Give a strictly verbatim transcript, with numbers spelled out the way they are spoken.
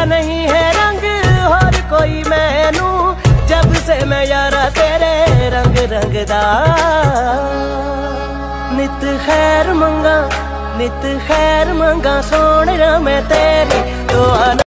नहीं है रंग और कोई मैनू, जब से मैं यारा तेरे रंग रंगदा। नित खैर मंगा नित खैर मंगा सोने मैं तेरी दुआ।